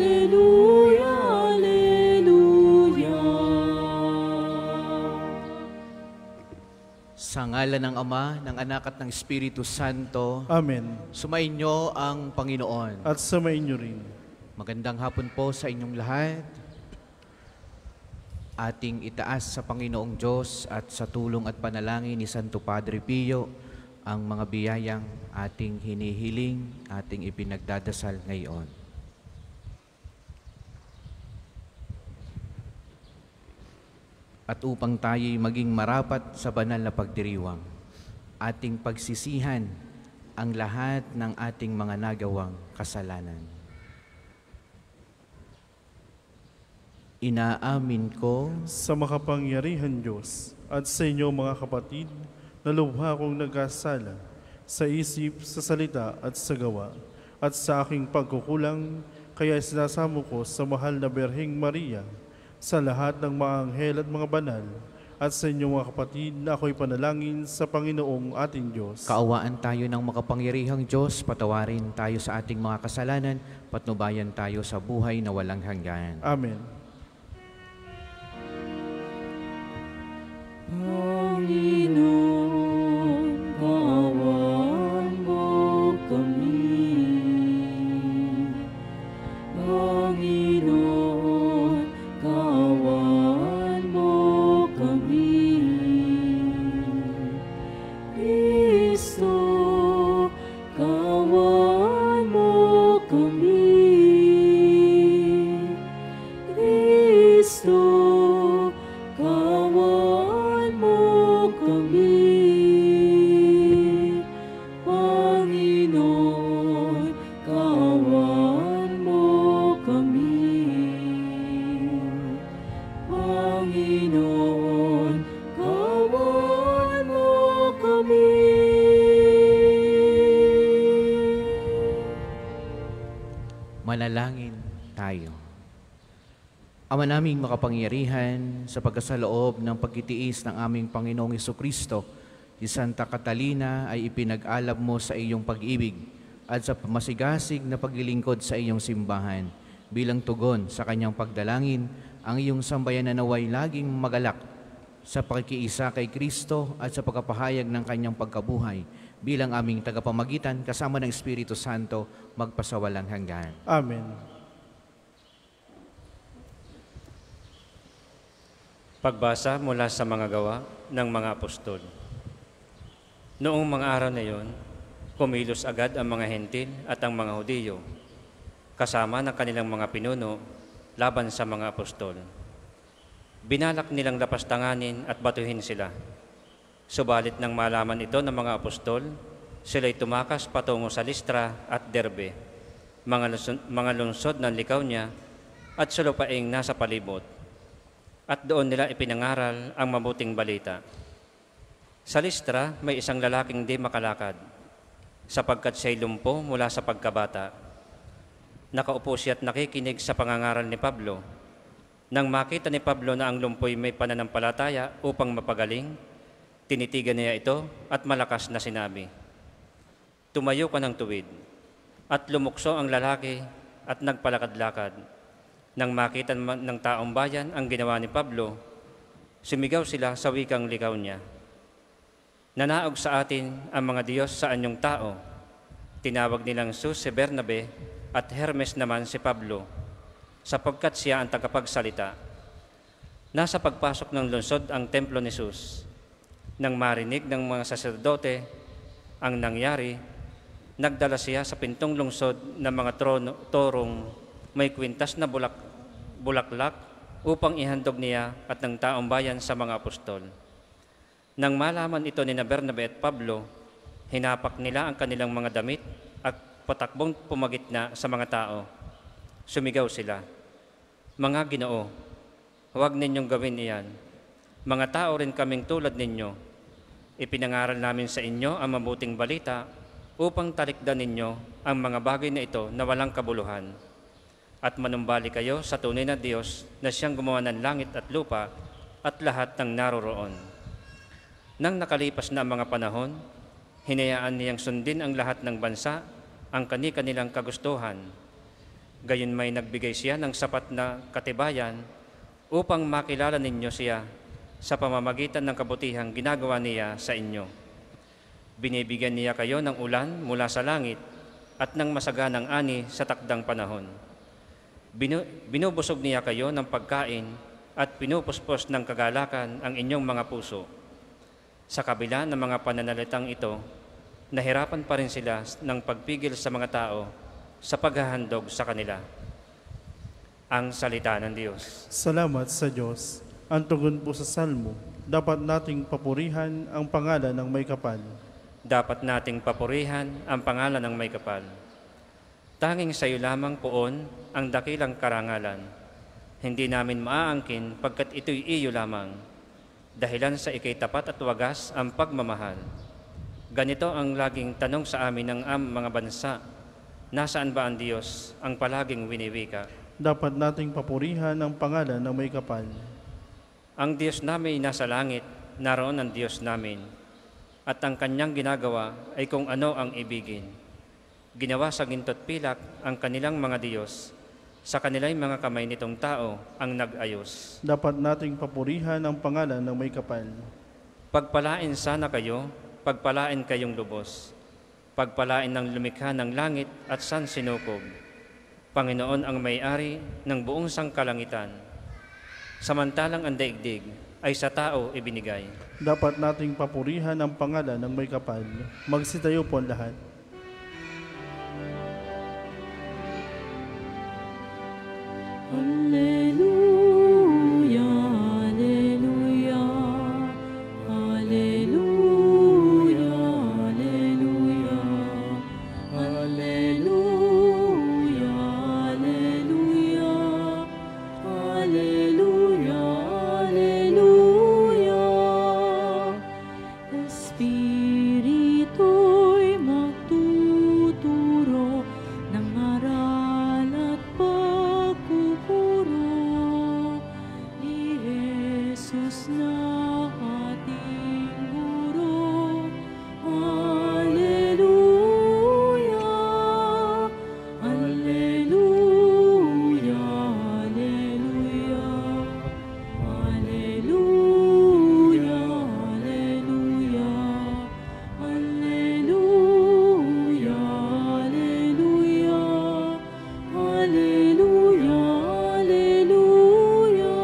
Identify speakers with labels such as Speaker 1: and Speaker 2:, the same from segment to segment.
Speaker 1: Sa ngalan ng Ama, ng Anak at ng Espiritu Santo.
Speaker 2: Amen.
Speaker 1: Sumainyo ang Panginoon.
Speaker 2: At sumainyo rin.
Speaker 1: Magandang hapon po sa inyong lahat. Ating itaas sa Panginoong Diyos at sa tulong at panalangin ni Santo Padre Pio ang mga biyayang ating hinihiling, ating ipinagdadasal ngayon. At upang tayo'y maging marapat sa banal na pagdiriwang, ating pagsisihan ang lahat ng ating mga nagawang kasalanan. Inaamin ko
Speaker 2: sa makapangyarihan Diyos at sa inyo mga kapatid na lubha kong nagkasala sa isip, sa salita at sa gawa at sa aking pagkukulang, kaya sinasamo ko sa mahal na Birheng Maria, sa lahat ng mga anghel at mga banal, at sa inyong mga kapatid na ako'y panalangin sa Panginoong ating Diyos.
Speaker 1: Kaawaan tayo ng makapangyarihang Diyos, patawarin tayo sa ating mga kasalanan, patnubayan tayo sa buhay na walang hanggan.
Speaker 2: Amen.
Speaker 3: Panginoon, kaawaan mo kami. Panginoon, kaawaan mo kami. Kristo, kaawaan mo kami. Kristo, kaawaan mo kami. Panginoon, kaawaan mo kami. Panginoon, kaawaan mo kami.
Speaker 1: Manalangin tayo. Ama naming makapangyarihan, sa pagkasaloob ng pagtitiis ng aming Panginoong Hesukristo, si Santa Catalina ay ipinag-alab mo sa iyong pag-ibig at sa masigasig na paglilingkod sa iyong simbahan. Bilang tugon sa kanyang pagdalangin, ang iyong sambayan na naway laging magalak sa pakikiisa kay Kristo at sa pagkapahayag ng kanyang pagkabuhay. Bilang aming tagapamagitan, kasama ng Espiritu Santo, magpasawalang hanggan.
Speaker 2: Amen.
Speaker 4: Pagbasa mula sa mga gawa ng mga apostol. Noong mga araw na iyon, kumilos agad ang mga hentil at ang mga Hudiyo, kasama ng kanilang mga pinuno laban sa mga apostol. Binalak nilang lapastanganin at batuhin sila. Subalit nang malaman ito ng mga apostol, sila'y tumakas patungo sa Listra at Derbe, mga lungsod ng Lycaonia at sa lupaing nasa palibot. At doon nila ipinangaral ang mabuting balita. Sa Listra, may isang lalaking di makalakad, sapagkat siya'y lumpo mula sa pagkabata. Nakaupo siya at nakikinig sa pangangaral ni Pablo. Nang makita ni Pablo na ang lumpo'y may pananampalataya upang mapagaling, tinitigan niya ito at malakas na sinabi, "Tumayo ka ng tuwid." At lumukso ang lalaki at nagpalakad-lakad. Nang makita ng taong bayan ang ginawa ni Pablo, sumigaw sila sa wikang Lycaonia, "Nanaog sa atin ang mga Diyos sa anyong tao." Tinawag nilang Zeus si Bernabe at Hermes naman si Pablo, sapagkat siya ang tagapagsalita. Nasa pagpasok ng lungsod ang templo ni Zeus. Nang marinig ng mga saserdote ang nangyari, nagdala siya sa pintong lungsod ng mga torong may kwintas na bulaklak upang ihandog niya at ng taong bayan sa mga apostol. Nang malaman ito ni Bernabe at Pablo, hinapak nila ang kanilang mga damit at patakbong pumagitna sa mga tao. Sumigaw sila, "Mga Ginoo, huwag ninyong gawin iyan. Mga tao rin kaming tulad ninyo. Ipinangaral namin sa inyo ang mabuting balita upang talikdan ninyo ang mga bagay na ito na walang kabuluhan. At manumbali kayo sa tunay na Diyos na siyang gumawa ng langit at lupa at lahat ng naroroon." Nang nakalipas na ang mga panahon, hinayaan niyang sundin ang lahat ng bansa ang kani-kanilang kagustuhan. Gayon may nagbigay siya ng sapat na katibayan upang makilala ninyo siya sa pamamagitan ng kabutihang ginagawa niya sa inyo. Binibigyan niya kayo ng ulan mula sa langit at ng masaganang ani sa takdang panahon. Binubusog niya kayo ng pagkain at pinupuspos ng kagalakan ang inyong mga puso. Sa kabila ng mga pananalitang ito, nahirapan pa rin sila ng pagpigil sa mga tao sa paghahandog sa kanila. Ang salita ng Diyos.
Speaker 2: Salamat sa Diyos. Ang tugon po sa salmo, dapat nating papurihan ang pangalan ng may kapal.
Speaker 4: Dapat nating papurihan ang pangalan ng may kapal. Tanging sa iyo lamang poon ang dakilang karangalan. Hindi namin maaangkin pagkat ito'y iyo lamang. Dahilan sa ikay tapat at wagas ang pagmamahal. Ganito ang laging tanong sa amin ng mga bansa. Nasaan ba ang Diyos ang palaging winiwika?
Speaker 2: Dapat nating papurihan ang pangalan ng may kapal.
Speaker 4: Ang Diyos namin nasa langit, naroon ang Diyos namin. At ang kanyang ginagawa ay kung ano ang ibigin. Ginawa sa ginto't pilak ang kanilang mga Diyos. Sa kanila'y mga kamay nitong tao ang nag-ayos.
Speaker 2: Dapat nating papurihan ang pangalan ng may kapal.
Speaker 4: Pagpalain sana kayo, pagpalain kayong lubos. Pagpalain ng lumikha ng langit at sansinukob. Panginoon ang may-ari ng buong sangkalangitan. Samantalang ang daigdig ay sa tao ibinigay.
Speaker 2: Dapat nating papurihan ang pangalan ng may kapal. Magsitayo po ang lahat.
Speaker 3: Alleluia, alleluia, alleluia, alleluia, alleluia, alleluia, alleluia, alleluia. Espiritu'y magtuturo ng aral at pagpupuro ni Jesus na ating guro. Alleluia, alleluia, alleluia, alleluia, alleluia, alleluia, alleluia, alleluia, alleluia.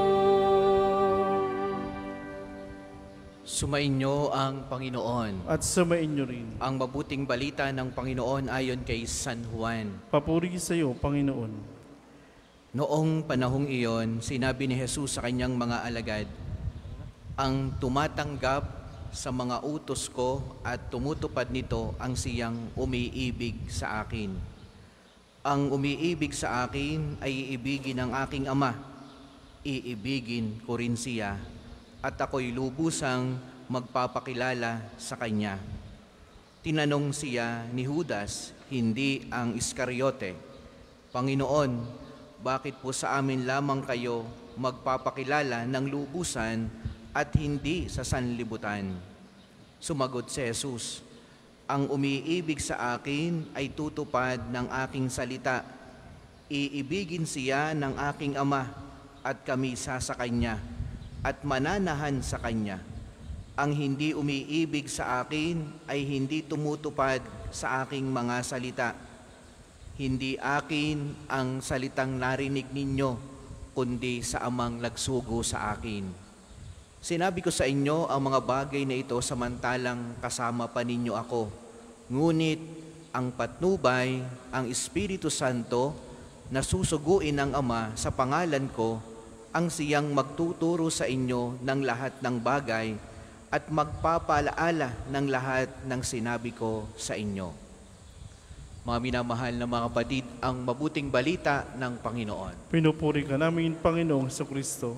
Speaker 1: Sumainyo ang Panginoon.
Speaker 2: At sumain niyo rin.
Speaker 1: Ang mabuting balita ng Panginoon ayon kay San Juan.
Speaker 2: Papuri sa iyo, Panginoon.
Speaker 1: Noong panahong iyon, sinabi ni Jesus sa kanyang mga alagad, ang tumatanggap sa mga utos ko at tumutupad nito ang siyang umiibig sa akin. Ang umiibig sa akin ay iibigin ng aking Ama. Iibigin ko rin siya at ako'y lubusang magpapakilala sa kanya. Tinanong siya ni Judas, hindi ang Iscariote, Panginoon, bakit po sa amin lamang kayo magpapakilala ng lubusan at hindi sa sanlibutan? Sumagot si Jesus, ang umiibig sa akin ay tutupad ng aking salita. Iibigin siya ng aking Ama at kami sa kanya at mananahan sa kanya. Ang hindi umiibig sa akin ay hindi tumutupad sa aking mga salita. Hindi akin ang salitang narinig ninyo, kundi sa Amang nagsugo sa akin. Sinabi ko sa inyo ang mga bagay na ito samantalang kasama pa ninyo ako. Ngunit ang patnubay, ang Espiritu Santo, na susuguin ng Ama sa pangalan ko, ang siyang magtuturo sa inyo ng lahat ng bagay at magpapalaala ng lahat ng sinabi ko sa inyo. Mga minamahal na mga kapatid, ang mabuting balita ng Panginoon.
Speaker 2: Pinupuri ka namin, Panginoong Jesucristo.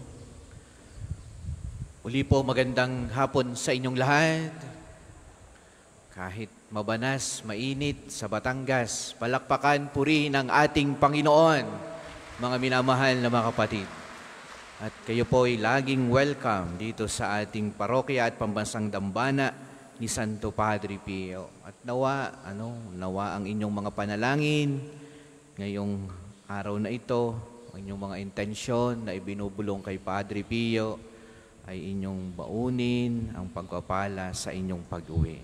Speaker 1: Uli po magandang hapon sa inyong lahat. Kahit mabanas, mainit sa Batangas, palakpakan, purihin ang ating Panginoon, mga minamahal na mga kapatid. At kayo po ay laging welcome dito sa ating parokya at pambansang dambana ni Santo Padre Pio. At nawa ang inyong mga panalangin ngayong araw na ito, ang inyong mga intensyon na ibinubulong kay Padre Pio ay inyong baunin ang pagpapala sa inyong pag-uwi.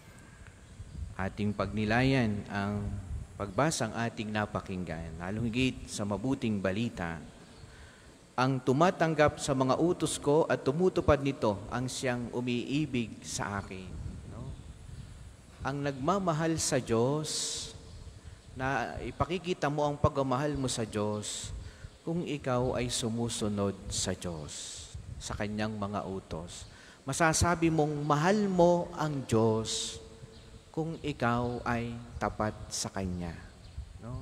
Speaker 1: Ating pagnilayan ang pagbasang ating napakinggan, lalong higit sa mabuting balita. Ang tumatanggap sa mga utos ko at tumutupad nito ang siyang umiibig sa akin. No? Ang nagmamahal sa Diyos, na ipakikita mo ang pagmamahal mo sa Diyos kung ikaw ay sumusunod sa Diyos, sa Kanyang mga utos. Masasabi mong mahal mo ang Diyos kung ikaw ay tapat sa Kanya. No?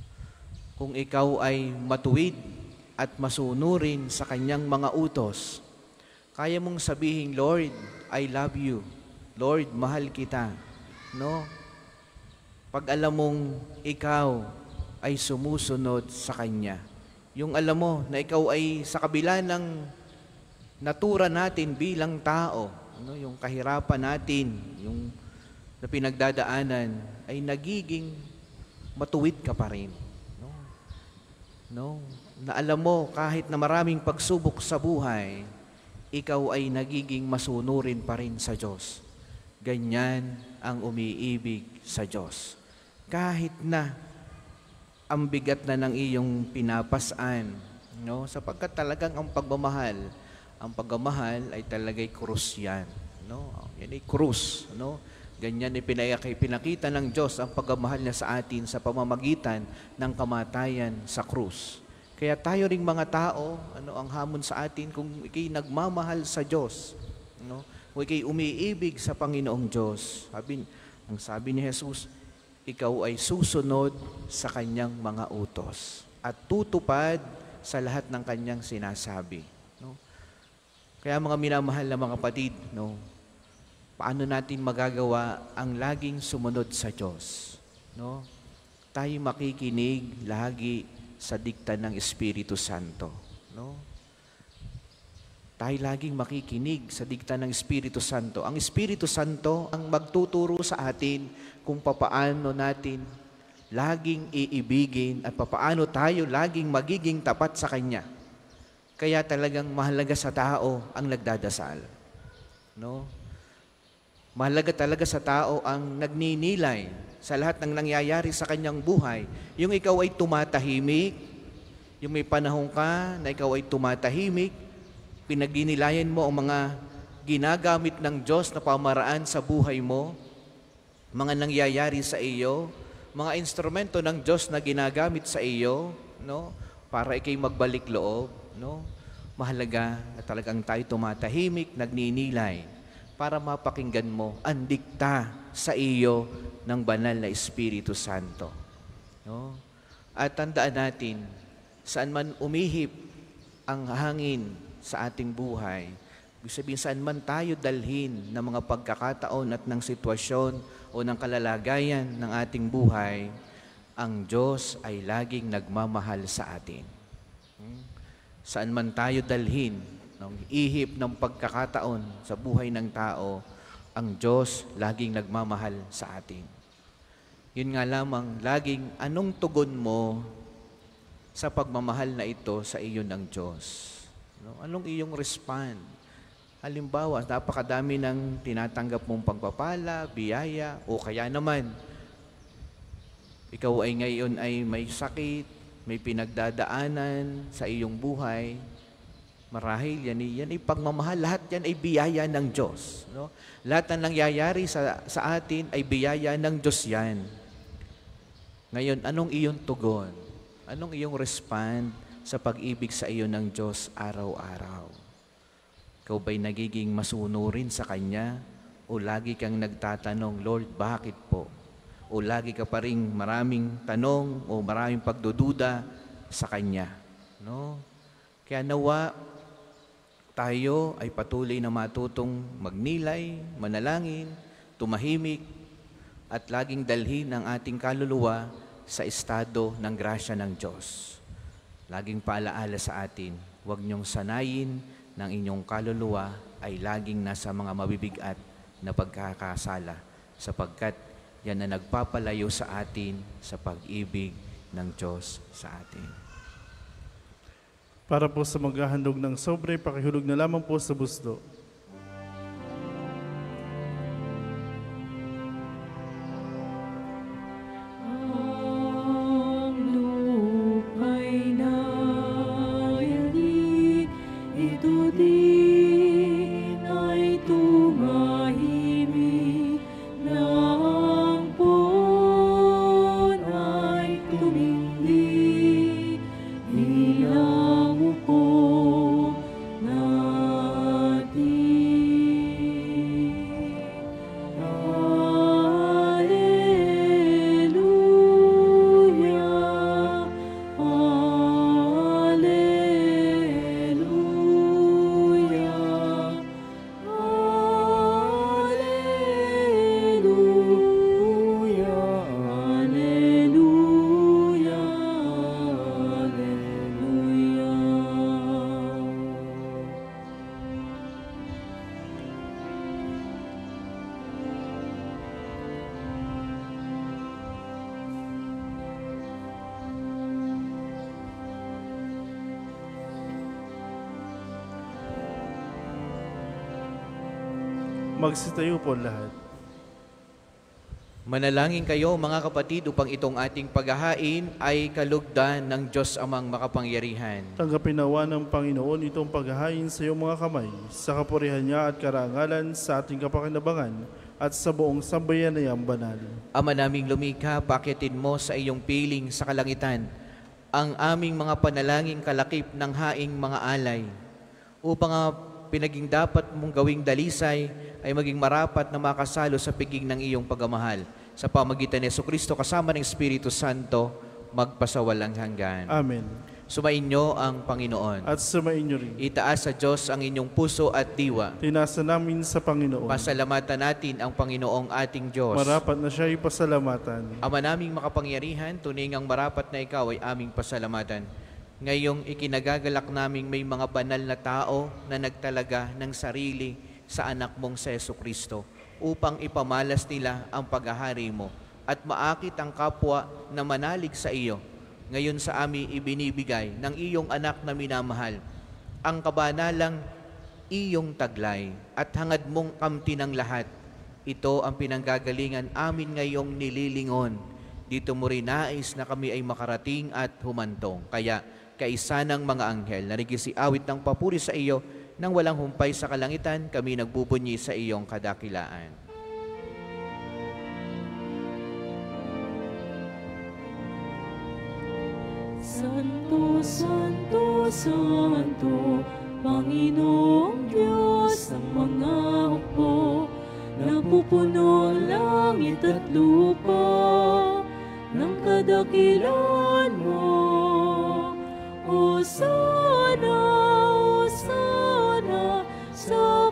Speaker 1: Kung ikaw ay matuwid at masunurin sa Kanyang mga utos, kaya mong sabihin, Lord, I love you. Lord, mahal kita. No? Pag alam mong ikaw ay sumusunod sa Kanya, yung alam mo na ikaw ay sa kabila ng natura natin bilang tao, no? Yung kahirapan natin, yung na pinagdadaanan, ay nagiging matuwid ka pa rin. No? No? Na alam mo, kahit na maraming pagsubok sa buhay, ikaw ay nagiging masunurin pa rin sa Diyos. Ganyan ang umiibig sa Diyos. Kahit na ang bigat na ng iyong pinapasan, no? Sapagkat talagang ang pagmamahal ay talagay krus yan. No? Yan ay krus. No? Ganyan ay pinakita ng Diyos ang pagmamahal niya sa atin sa pamamagitan ng kamatayan sa krus. Kaya tayo ring mga tao, ang hamon sa atin kung ikay nagmamahal sa Diyos, no? Kung ikay umiibig sa Panginoong Diyos. Ang sabi ni Jesus, ikaw ay susunod sa Kanyang mga utos at tutupad sa lahat ng Kanyang sinasabi. No? Kaya mga minamahal na mga kapatid, no? Paano natin magagawa ang laging sumunod sa Diyos? No? Tayo makikinig lagi sa dikta ng Espiritu Santo. No? Tayo laging makikinig sa dikta ng Espiritu Santo. Ang Espiritu Santo ang magtuturo sa atin kung papaano natin laging iibigin at papaano tayo laging magiging tapat sa Kanya. Kaya talagang mahalaga sa tao ang nagdadasal. No? Mahalaga talaga sa tao ang nagninilay sa lahat ng nangyayari sa kanyang buhay. Yung ikaw ay tumatahimik, yung may panahon ka na ikaw ay tumatahimik, pinagninilayan mo ang mga ginagamit ng Diyos na pamaraan sa buhay mo, mga nangyayari sa iyo, mga instrumento ng Diyos na ginagamit sa iyo, no? Para ikay magbalik loob, no? Mahalaga na talagang tayo tumatahimik, nagninilay, para mapakinggan mo ang dikta sa iyo ng banal na Espiritu Santo. No? At tandaan natin, saan man umihip ang hangin sa ating buhay, ibig sabihin saan man tayo dalhin ng mga pagkakataon at ng sitwasyon o ng kalalagayan ng ating buhay, ang Diyos ay laging nagmamahal sa atin. Saan man tayo dalhin ng ihip ng pagkakataon sa buhay ng tao, ang Diyos laging nagmamahal sa atin. Yun nga lamang, laging anong tugon mo sa pagmamahal na ito sa iyo ng Diyos? No? Anong iyong respond? Halimbawa, napakadami ng tinatanggap mong pagpapala, biyaya, o kaya naman, ikaw ay ngayon ay may sakit, may pinagdadaanan sa iyong buhay. Marahil yan ay pagmamahal, lahat yan ay biyaya ng Diyos. No? Lahat na nangyayari sa atin ay biyaya ng Diyos yan. Ngayon, anong iyong tugon? Anong iyong respond sa pag-ibig sa iyo ng Diyos araw-araw? Ikaw ba'y nagiging masunurin sa Kanya? O lagi kang nagtatanong, Lord, bakit po? O lagi ka pa rin maraming tanong o maraming pagdududa sa Kanya? No? Kaya nawa, tayo ay patuloy na matutong magnilay, manalangin, tumahimik, at laging dalhin ang ating kaluluwa sa estado ng grasya ng Diyos. Laging paalaala sa atin, huwag niyong sanayin ng inyong kaluluwa ay laging nasa mga mabibigat na pagkakasala, sapagkat yan na nagpapalayo sa atin sa pag-ibig ng Diyos sa atin.
Speaker 2: Para po sa maghahandog ng sobre, pakihulog na lamang po sa busdo.
Speaker 3: Ang lupa'y nayari, ito din ay tumahimik, ng buwan ay tumindi, bilang upo natin. Alleluia, Alleluia, Alleluia, Alleluia, Alleluia.
Speaker 2: Magsitayo po lahat.
Speaker 1: Manalangin kayo mga kapatid upang itong ating paghahain ay kalugdan ng Diyos amang makapangyarihan.
Speaker 2: Tanggapin nawa ng Panginoon itong paghahain sa iyong mga kamay, sa kapurihan niya at karangalan sa ating kapakinabangan at sa buong sambayanayang banal.
Speaker 1: Ama naming lumikha, pakitin mo sa iyong piling sa kalangitan ang aming mga panalangin kalakip ng haing mga alay, upang pinaging dapat mong gawing dalisay ay maging marapat na makasalo sa piging ng iyong pagmamahal. Sa pamagitan ni Jesucristo kasama ng Espiritu Santo, magpasawalang hanggan.
Speaker 2: Amen.
Speaker 1: Sumainyo ang Panginoon.
Speaker 2: At sumainyo rin.
Speaker 1: Itaas sa Diyos ang inyong puso at diwa.
Speaker 2: Tinasa namin sa Panginoon.
Speaker 1: Pasalamatan natin ang Panginoong ating Diyos.
Speaker 2: Marapat na siya ipasalamatan.
Speaker 1: Ama naming makapangyarihan, tunay ngang marapat na ikaw ay aming pasalamatan. Ngayong ikinagagalak naming may mga banal na tao na nagtalaga ng sarili sa anak mong sa Jesucristo upang ipamalas nila ang paghahari mo at maakit ang kapwa na manalig sa iyo. Ngayon sa amin ibinibigay ng iyong anak na minamahal ang kabanalang iyong taglay at hangad mong kamti ng lahat. Ito ang pinanggagalingan amin ngayong nililingon. Dito mo rin nais na kami ay makarating at humantong. Kaya kaisa ng mga anghel na nagisiawit ng papuri sa iyo nang walang humpay sa kalangitan, kami nagbubunyi sa iyong kadakilaan.
Speaker 3: Santo, Santo, Santo, Panginoong Diyos ng mga hukbo, napupuno langit at lupa ng kadakilan mo. Hosana, Hosana sa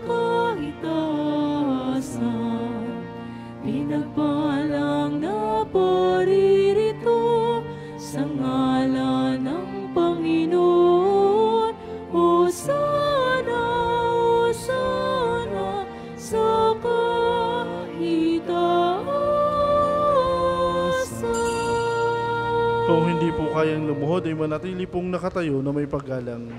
Speaker 3: kahitasan, pinagpalang na paririto sa ngalan ng Panginoon. Hosana, Hosana sa kahitasan.
Speaker 2: Kung hindi po kayang lumuhod, ay manatili pong nakatayo na may paggalang.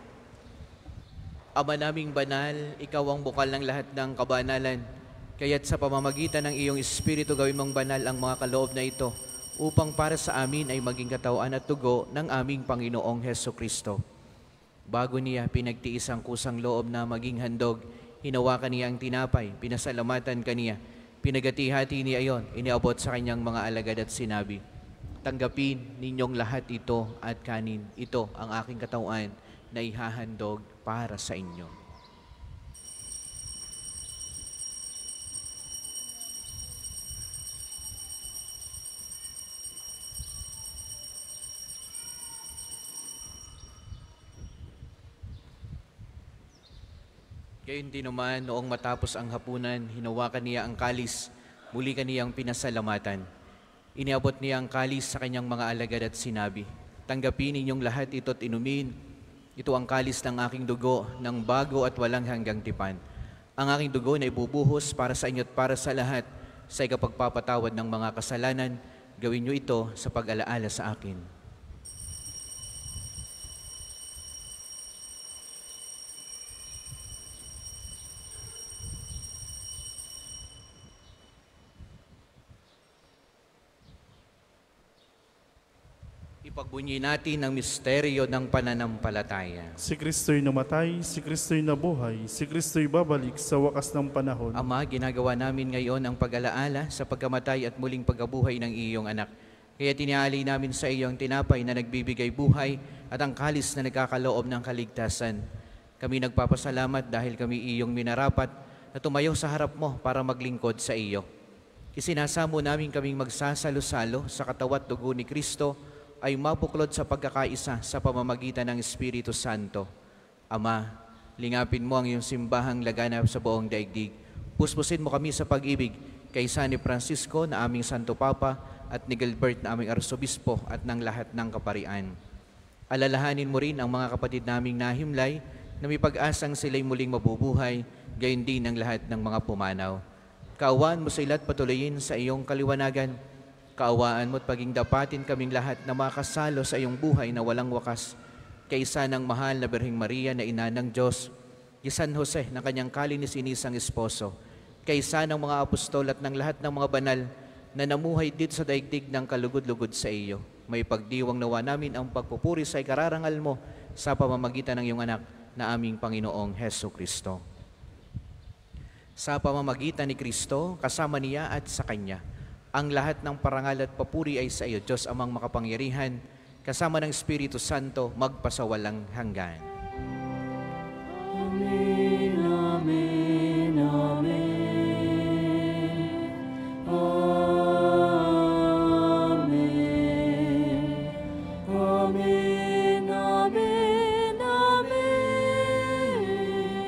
Speaker 1: Ama naming banal, ikaw ang bukal ng lahat ng kabanalan. Kaya't sa pamamagitan ng iyong Espiritu gawin mong banal ang mga kaloob na ito upang para sa amin ay maging katawan at tugo ng aming Panginoong Hesukristo. Bago niya pinagtiis ang kusang loob na maging handog, hinawakan niya ang tinapay, pinasalamatan kaniya, pinagati-hati niya iyon, iniabot sa kanyang mga alagad at sinabi, "Tanggapin ninyong lahat ito at kanin. Ito ang aking katawan na ihahandog para sa inyo." Gayon din naman, noong matapos ang hapunan, hinawakan niya ang kalis, muli kaniyang pinasalamatan. Iniabot niya ang kalis sa kanyang mga alagad at sinabi, "Tanggapin ninyong lahat ito't inumin. Ito ang kalis ng aking dugo, ng bago at walang hanggang tipan. Ang aking dugo na ibubuhos para sa inyo at para sa lahat sa ikapagpapatawad ng mga kasalanan. Gawin niyo ito sa pag-alaala sa akin. Ipagbunyi natin ang misteryo ng pananampalataya.
Speaker 2: Si Kristo'y namatay, si Kristo'y nabuhay, si Kristo'y babalik sa wakas ng panahon.
Speaker 1: Ama, ginagawa namin ngayon ang pag-alaala sa pagkamatay at muling pagkabuhay ng iyong anak. Kaya tiniali namin sa iyo ang tinapay na nagbibigay buhay at ang kalis na nagkakaloob ng kaligtasan. Kami nagpapasalamat dahil kami iyong minarapat na tumayo sa harap mo para maglingkod sa iyo. Isinasamo namin kaming magsasalo-salo sa katawat dugo ni Kristo ay mapuklod sa pagkakaisa sa pamamagitan ng Espiritu Santo. Ama, lingapin mo ang iyong simbahang laganap sa buong daigdig. Puspusin mo kami sa pag-ibig kay San Francisco na aming Santo Papa at ni Gilbert na aming Arsobispo at ng lahat ng kaparian. Alalahanin mo rin ang mga kapatid naming nahimlay na may pag-asang sila'y muling mabubuhay, gayon din ang lahat ng mga pumanaw. Kaawaan mo sila at patuloyin sa iyong kaliwanagan. Kaawaan mo at paging dapatin kaming lahat na makasalo sa iyong buhay na walang wakas. Kaysa ng mahal na Birheng Maria na ina ng Diyos, kay San Jose na kanyang kalinis-inisang esposo, kaysa ng mga apostol at ng lahat ng mga banal na namuhay dito sa daigdig ng kalugod-lugod sa iyo. May pagdiwang nawa namin ang pagpupuri sa ikararangal mo sa pamamagitan ng iyong anak na aming Panginoong Heso Kristo. Sa pamamagitan ni Kristo, kasama niya at sa Kanya, ang lahat ng parangal at papuri ay sa iyo, Diyos amang makapangyarihan, kasama ng Espiritu Santo, magpasawalang hanggan.
Speaker 3: Amen, amen, amen. Amen. Amen, amen, amen.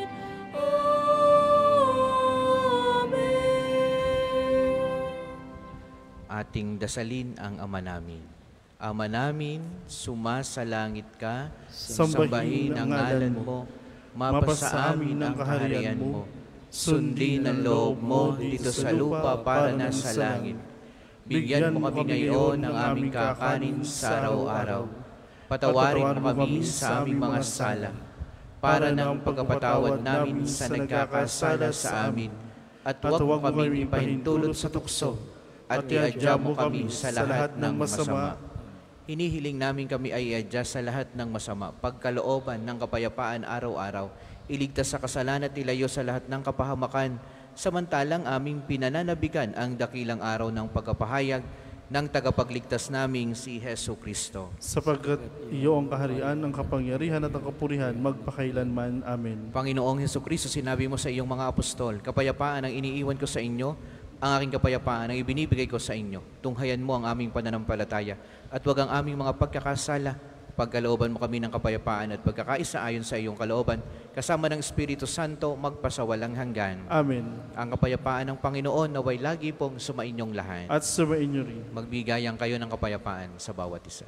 Speaker 3: Amen.
Speaker 1: Ating dasalin ang Ama namin. Ama namin, sumasalangit ka, sambahin ang ngalan mo, mapasa amin ang kaharian mo, sundin ang loob mo dito sa lupa para na sa langit. Bigyan mo kami ngayon ng aming kakanin sa araw-araw. Patawarin mo kami sa aming mga sala, para ng pagkapatawad namin sa nagkakasala sa amin, at huwag mo kami ipahintulot sa tukso, at iadya mo kami sa lahat ng masama. Hinihiling namin kami ay iadya sa lahat ng masama, pagkalooban ng kapayapaan araw-araw, iligtas sa kasalanan at ilayo sa lahat ng kapahamakan, samantalang aming pinananabigan ang dakilang araw ng pagkapahayag ng tagapagligtas naming si Heso Kristo.
Speaker 2: Sapagkat iyo ang kaharian, ang kapangyarihan at ang kapurihan magpakailanman. Amen.
Speaker 1: Panginoong Heso Kristo, sinabi mo sa iyong mga apostol, kapayapaan ang iniiwan ko sa inyo, ang aking kapayapaan ang ibinibigay ko sa inyo. Tunghayan mo ang aming pananampalataya at huwag ang aming mga pagkakasala. Pagkalooban mo kami ng kapayapaan at pagkakaisa ayon sa iyong kalooban, kasama ng Espiritu Santo, magpasawalang hanggan.
Speaker 2: Amen.
Speaker 1: Ang kapayapaan ng Panginoon naway lagi pong sumainyong lahat.
Speaker 2: At sumain niyo rin.
Speaker 1: Magbigayan kayo ng kapayapaan sa bawat isa.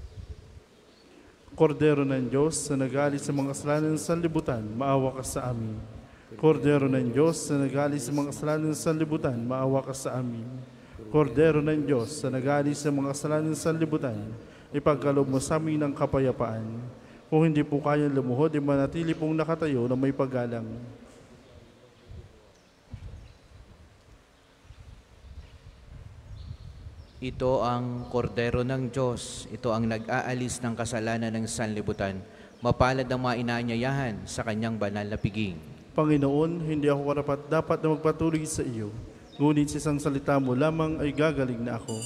Speaker 2: Kordero ng Diyos na nagalit sa mga kasalanan sa libutan, maawa ka sa amin. Kordero ng Diyos na nagalit sa mga kasalanan sa libutan, maawa ka sa amin. Kordero ng Diyos na nagalit sa mga kasalanan sa libutan, ipagkaloob mo sa amin ng kapayapaan. Kung hindi po kayang lumuhod, manatili pong nakatayo na may paggalang.
Speaker 1: Ito ang kordero ng Diyos. Ito ang nag-aalis ng kasalanan ng sanlibutan. Mapalad ang mga inaanyayahan sa kanyang banal na piging.
Speaker 2: Panginoon, hindi ako karapat-dapat na magpatuloy sa iyo. Ngunit sa isang salita mo lamang ay gagaling na ako.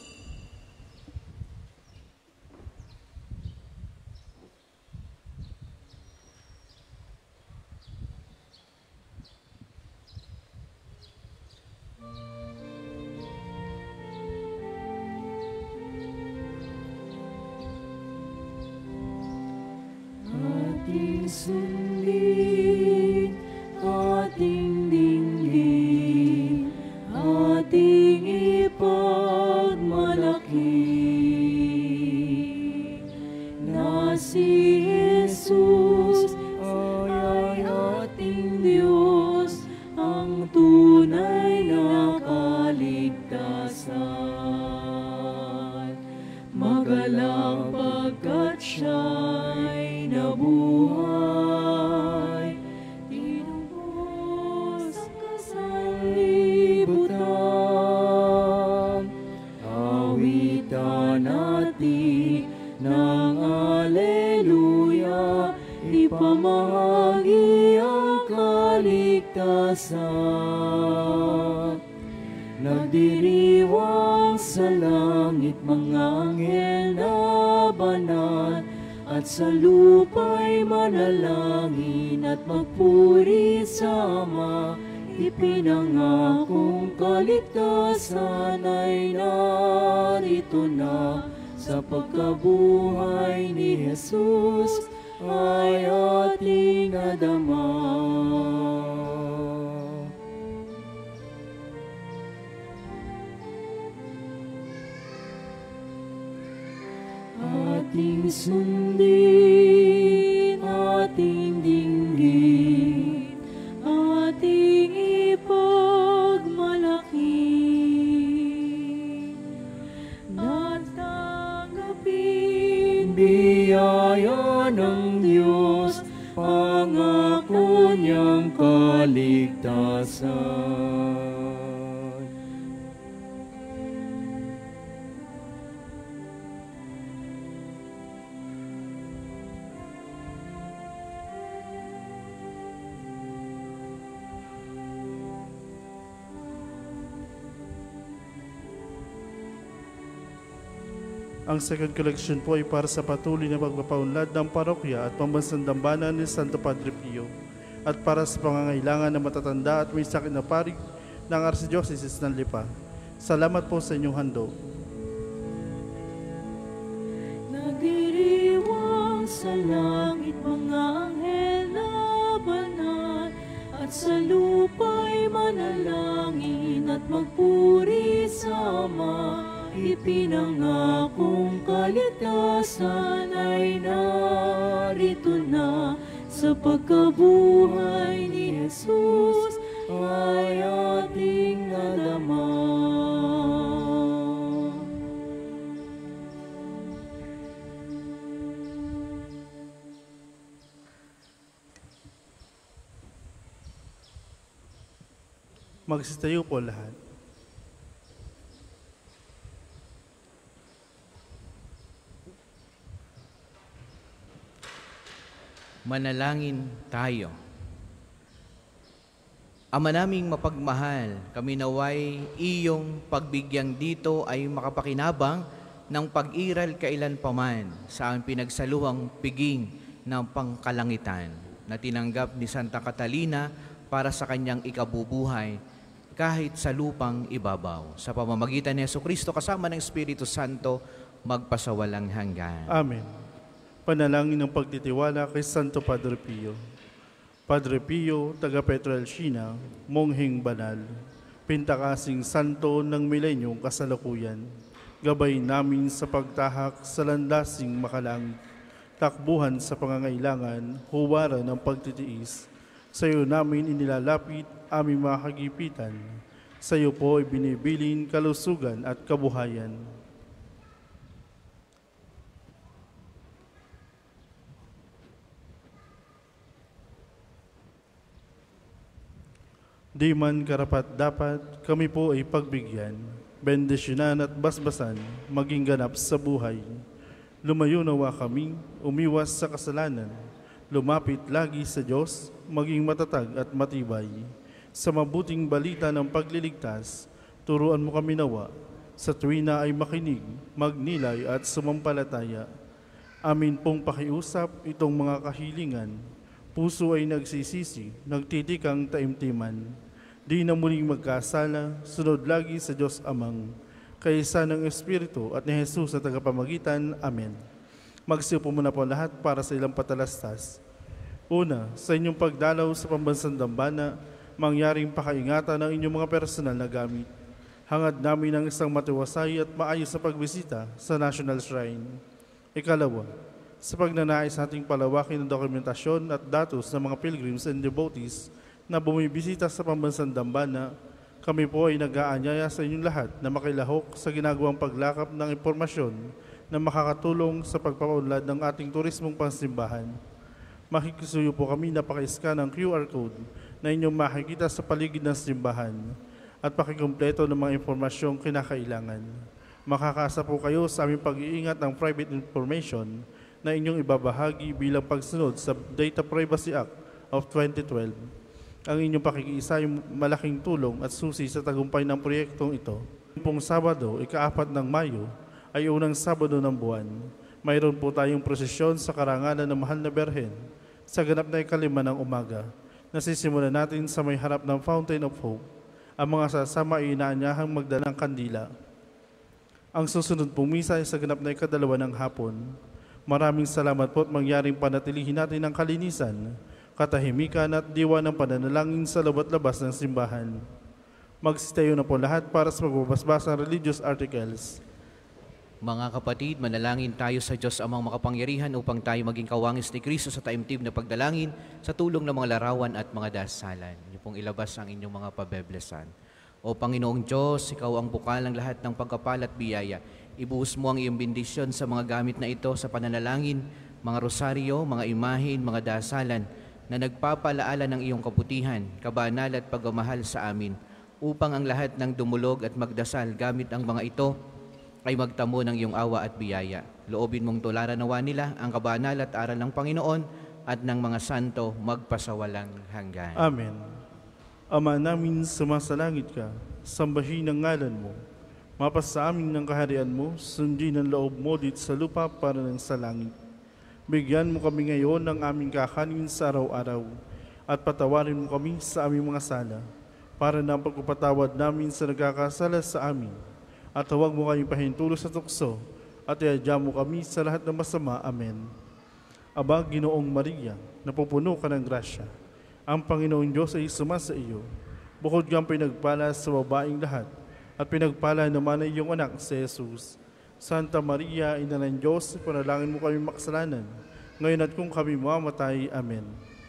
Speaker 3: Ating sundin, ating dinggin, ating ipagmalaki. Na si Jesus ay ating Diyos, ang tunay na kaligtasan. pagkabuhay. Tinubos ang kasalibutan, awitan natin ng Alleluia, ipamahagi ang kaligtasan. Nagdiriwang sa langit mga anghel na banal, at sa lupa'y manalangin at magpuri sa Ama. Ipinangakong kaligtasan ay narito na, sa pagkabuhay ni Jesus ay ating nadama. Ating sundin, ating dinggin, ating ipagmalaki, natanggapin biyaya ng Diyos, pangako niyang kaligtasan.
Speaker 2: Ang second collection po ay para sa patuloy na pagpapaunlad ng parokya at pambansang dambana ni Santo Padre Pio, at para sa pangangailangan ng matatanda at may sakit na parig ng Archdiocese ng Lipa. Salamat po sa inyong handog.
Speaker 3: Nagdiriwang sa langit mga anghel na banal, at sa lupa'y manalangin at magpuri sa Ama. Ipinangakong kaligtasan ay narito na, sa pagkabuhay ni Jesus ay ating nadama.
Speaker 2: Magsitayo po lahat.
Speaker 1: Manalangin tayo. Ama naming mapagmahal, kami naway iyong pagbigyang dito ay makapakinabang ng pag-iral kailanpaman sa ang pinagsaluhang piging ng pangkalangitan na tinanggap ni Santa Catalina para sa kanyang ikabubuhay kahit sa lupang ibabaw. Sa pamamagitan ni Jesucristo kasama ng Espiritu Santo, magpasawalang hanggan.
Speaker 2: Amen. Panalangin ng pagtitiwala kay Santo Padre Pio. Padre Pio, taga Petralcina, mongheng banal, pintakasing santo ng milenyong kasalukuyan, gabay namin sa pagtahak sa landasing makalang, takbuhan sa pangangailangan, huwaran ng pagtitiis. Sa iyo namin inilalapit aming mga kagipitan. Sa iyo po ibinibilin kalusugan at kabuhayan. Di man karapat-dapat, kami po ay pagbigyan, bendisyonan at basbasan, maging ganap sa buhay. Lumayo nawa kami, umiwas sa kasalanan, lumapit lagi sa Diyos, maging matatag at matibay. Sa mabuting balita ng pagliligtas, turuan mo kami nawa, sa tuwina ay makinig, magnilay at sumampalataya. Amin pong pakiusap itong mga kahilingan, puso ay nagsisisi, nagtitikang taimtiman. Di na muling magkasala, sunod lagi sa Diyos Amang, kaysa ng Espiritu at ni Jesus na tagapamagitan. Amen. Magsiupo muna po lahat para sa ilang patalastas. Una, sa inyong pagdalaw sa pambansang dambana, mangyaring pakaingatan ng inyong mga personal na gamit. Hangad namin ang isang matiwasay at maayos na pagbisita sa National Shrine. Ikalawa, sa pagnanais nating palawakin ang dokumentasyon at datos ng mga pilgrims and devotees na bumibisita sa pambansang dambana, kami po ay nag-aanyaya sa inyong lahat na makilahok sa ginagawang paglakap ng impormasyon na makakatulong sa pagpapaunlad ng ating turismong pansimbahan. Makikisuyo po kami na paki-scan ang QR code na inyong makikita sa paligid ng simbahan at pakikumpleto ng mga impormasyong kinakailangan. Makakasa po kayo sa aming pag-iingat ng private information na inyong ibabahagi bilang pagsunod sa Data Privacy Act of 2012. Ang inyong pakikiisa ay malaking tulong at susi sa tagumpay ng proyektong ito. Pong Sabado, ika-4 ng Mayo, ay unang Sabado ng buwan. Mayroon po tayong prosesyon sa karangalan ng Mahal na Berhen sa ganap na 5 ng umaga. Nasisimulan natin sa may harap ng Fountain of Hope. Ang mga sasama ay inaanyahang magdala ng kandila. Ang susunod pong misa ay sa ganap na 2 ng hapon. Maraming salamat po at mangyaring panatilihin natin ang kalinisan, katahimikan at diwa ng pananalangin sa loob at labas ng simbahan. Magsitayo na po lahat para sa magbabasbas ng religious articles.
Speaker 1: Mga kapatid, manalangin tayo sa Diyos amang makapangyarihan upang tayo maging kawangis ni Kristo sa taimtim na pagdalangin sa tulong ng mga larawan at mga dasalan. Niyo pong ilabas ang inyong mga pabeblesan. O Panginoong Diyos, Ikaw ang bukal ng lahat ng pagkapal at biyaya. Ibuhos mo ang iyong bendisyon sa mga gamit na ito sa pananalangin, mga rosaryo, mga imahin, mga dasalan na nagpapalaala ng iyong kaputihan, kabanal at pagmamahal sa amin, upang ang lahat ng dumulog at magdasal gamit ang mga ito ay magtamo ng iyong awa at biyaya. Loobin mong tularan nawa nila ang kabanal at aral ng Panginoon at ng mga santo magpasawalang hanggan.
Speaker 2: Amen. Ama namin, sumasalangit ka, sambahin ang ngalan mo. Mapasa amin ng kaharian mo, sundin ang loob mo dito sa lupa para ng sa langit. Bigyan mo kami ngayon ng aming kakanin sa araw-araw at patawarin mo kami sa aming mga sala para na pagpapatawad namin sa nagkakasala sa amin. At huwag mo kami pahintulo sa tukso at iadya mo kami sa lahat ng masama. Amen. Aba, Ginoong Maria, napupuno ka ng grasya. Ang Panginoong Diyos ay sumasa iyo. Bukod kang pinagpala sa babaeng lahat at pinagpala naman ay iyong anak si Jesus. Santa Maria, Ina ng Diyos, panalangin mo kami makasalanan, ngayon at kung kami mamatay. Amen.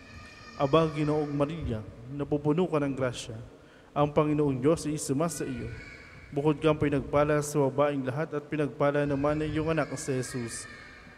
Speaker 2: Aba, Ginoong Maria, napupuno ka ng grasya. Ang Panginoong Diyos ay sumasa iyo. Bukod kang pinagpala sa babaeng lahat at pinagpala naman ay iyong anak si Jesus.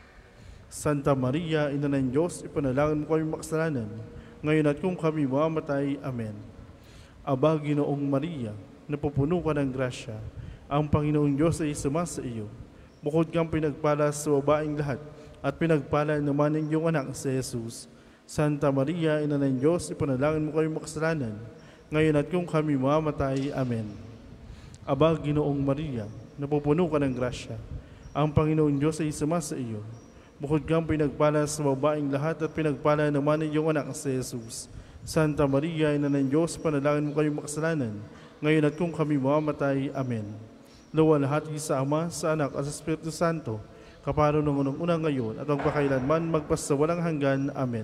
Speaker 2: Santa Maria, Ina ng Diyos, ipanalangin mo kami makasalanan, ngayon at kung kami mamatay. Amen. Aba, Ginoong Maria, napupuno ka ng grasya. Ang Panginoong Diyos ay sumasa iyo. Bukod kang pinagpala sa babaeng lahat at pinagpala naman ang iyong anak si Jesus. Santa Maria, Ina ng Diyos, ipanalangin mo kami makasalanan, ngayon at kung kami mamatay. Amen. Aba, Ginoong Maria, napupuno ka ng grasya. Ang Panginoong Diyos ay sumasa iyo. Bukod kang pinagpala sa babaeng lahat at pinagpala naman ang iyong anak si Jesus. Santa Maria, Ina ng Diyos, panalangin mo kami makasalanan, ngayon at kung kami mamatay. Amen. Nawa lahat sa Ama, sa Anak at sa Espiritu Santo, kaparo ng unang-una ngayon at magpakailanman magpasawalang hanggan. Amen.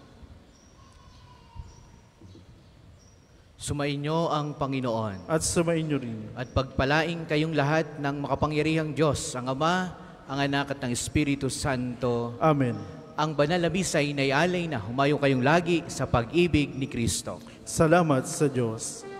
Speaker 1: Sumainyo ang Panginoon.
Speaker 2: At sumainyo rin.
Speaker 1: At pagpalaing kayong lahat ng makapangyarihang Diyos, ang Ama, ang Anak at ang Espiritu Santo.
Speaker 2: Amen.
Speaker 1: Ang banal na misa ay naialay na humayo kayong lagi sa pag-ibig ni Kristo.
Speaker 2: Salamat sa Diyos.